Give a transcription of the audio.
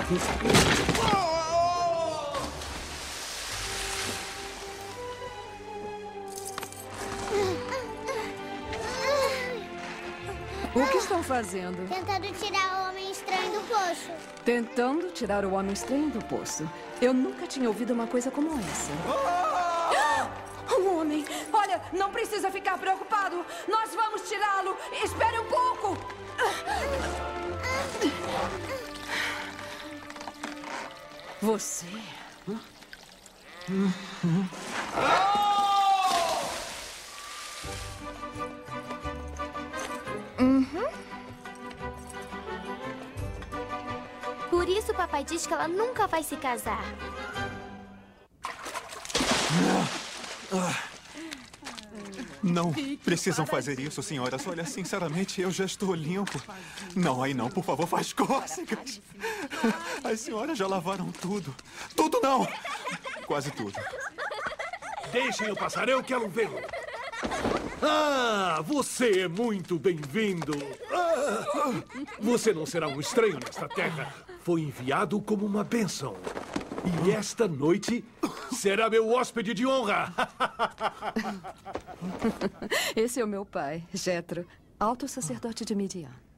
O que estão fazendo? Tentando tirar o homem estranho do poço. Tentando tirar o homem estranho do poço. Eu nunca tinha ouvido uma coisa como essa. Um homem! Olha, não precisa ficar preocupado. Nós vamos tirá-lo. Espere um pouco. Você... Por isso o papai diz que ela nunca vai se casar. Não precisam fazer isso, senhoras. Olha, sinceramente, eu já estou limpo. Não, aí não, por favor, faz cócegas. As senhoras já lavaram tudo. Tudo não! Quase tudo. Deixem-o passar, eu quero vê-lo. Ah, você é muito bem-vindo. Você não será um estranho nesta terra. Foi enviado como uma bênção. E esta noite será meu hóspede de honra. Esse é o meu pai, Jetro, alto sacerdote de Midian.